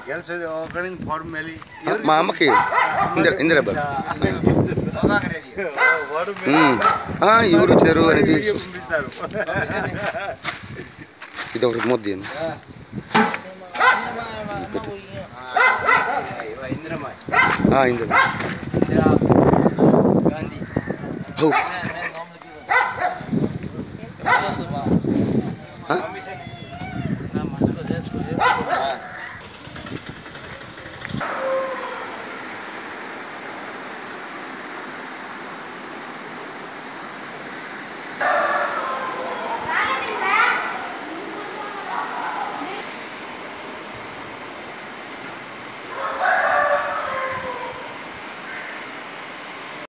మా అమ్మకి ఇందిరా ఎవరు వచ్చారు అనేది ఇది ఒకటి మొద్దు ఇందిరా గాంధీ